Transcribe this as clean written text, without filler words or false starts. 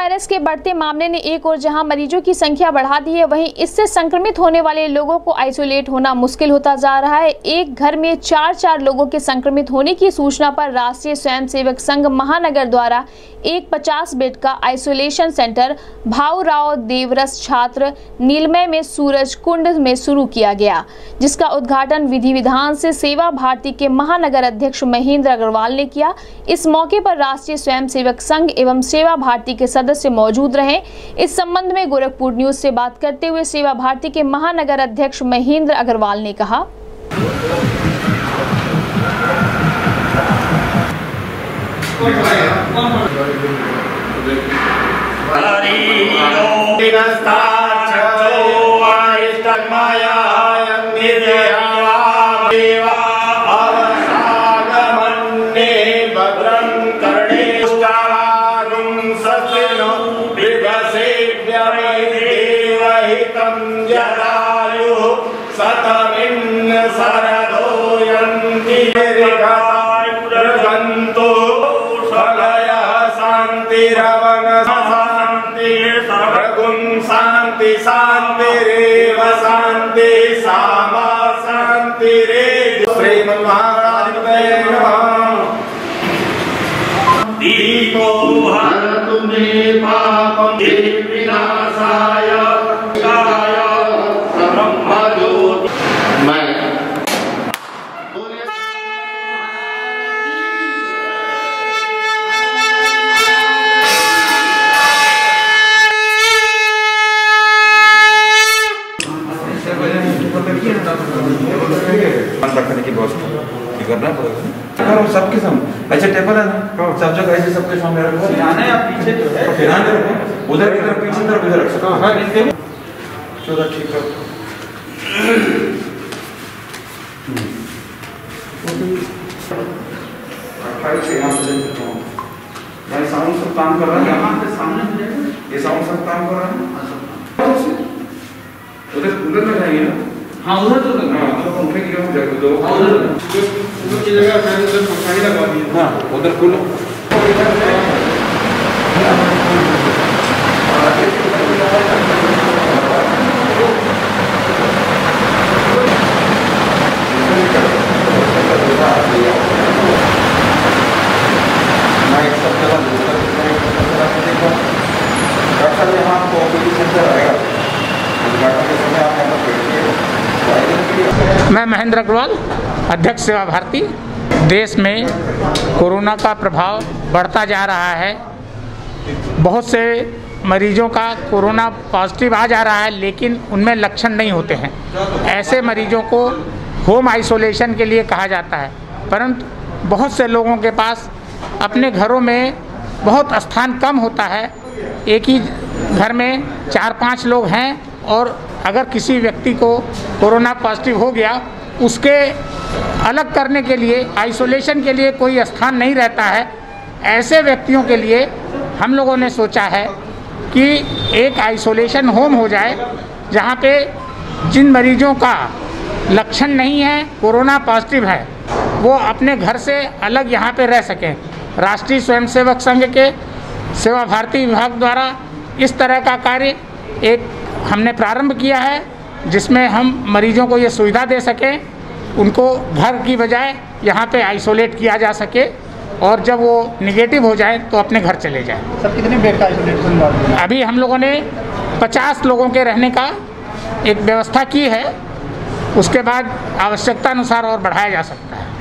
Virus के बढ़ते मामले ने एक और जहां मरीजों की संख्या बढ़ा दी है, वहीं इससे संक्रमित होने वाले लोगों को आइसोलेट होना मुश्किल होता जा रहा है। एक घर में 4 लोगों के संक्रमित होने की सूचना पर राष्ट्रीय स्वयंसेवक संघ महानगर द्वारा एक 50 बेड का आइसोलेशन सेंटर भाऊराव देवरस छात्र नीलमय में सूरज कुंड में शुरू किया गया, जिसका उद्घाटन विधि विधान से सेवा भारती के महानगर अध्यक्ष महेंद्र अग्रवाल ने किया। इस मौके पर राष्ट्रीय स्वयंसेवक संघ एवं सेवा भारती के सदस्य मौजूद रहे। इस संबंध में गोरखपुर न्यूज से बात करते हुए सेवा भारती के महानगर अध्यक्ष महेंद्र अग्रवाल ने कहा, शांति शांति रेव शांति सामा शांति रे श्रीमन्महाराज दीपो हरतु मे पापं विनाशाय ब्रह्मज्योति। रखने की व्यवस्था करना पड़ेगा सबके सामने। अच्छा टेबल है ना, सब जगह ऐसे सबके सामने रखो। या पीछे जो है उधर की तरफ पीछे तरफ उधर रख सकते हैं। चलो ठीक है। भाई साउंड सब काम कर रहा है, यहाँ पे सामने ये साउंड सब काम कर रहा है। उधर में जाएंगे ना। हाँ उधर तो लगना है, तो पंखे की जगह दो। हाँ उधर की जगह मैंने उधर पंखा ही लगा दिया। हाँ उधर खोलो। मैं महेंद्र अग्रवाल, अध्यक्ष सेवा भारती। देश में कोरोना का प्रभाव बढ़ता जा रहा है। बहुत से मरीजों का कोरोना पॉजिटिव आ जा रहा है, लेकिन उनमें लक्षण नहीं होते हैं। ऐसे मरीजों को होम आइसोलेशन के लिए कहा जाता है, परंतु बहुत से लोगों के पास अपने घरों में बहुत स्थान कम होता है। एक ही घर में 4-5 लोग हैं और अगर किसी व्यक्ति को कोरोना पॉजिटिव हो गया, उसके अलग करने के लिए, आइसोलेशन के लिए कोई स्थान नहीं रहता है। ऐसे व्यक्तियों के लिए हम लोगों ने सोचा है कि एक आइसोलेशन होम हो जाए, जहाँ पे जिन मरीजों का लक्षण नहीं है, कोरोना पॉजिटिव है, वो अपने घर से अलग यहाँ पे रह सकें। राष्ट्रीय स्वयंसेवक संघ के सेवा भारती विभाग द्वारा इस तरह का कार्य एक हमने प्रारंभ किया है, जिसमें हम मरीजों को ये सुविधा दे सकें, उनको घर की बजाय यहाँ पे आइसोलेट किया जा सके, और जब वो निगेटिव हो जाए तो अपने घर चले जाएं। सर कितने बेड का आइसोलेशन? अभी हम लोगों ने 50 लोगों के रहने का एक व्यवस्था की है, उसके बाद आवश्यकता अनुसार और बढ़ाया जा सकता है।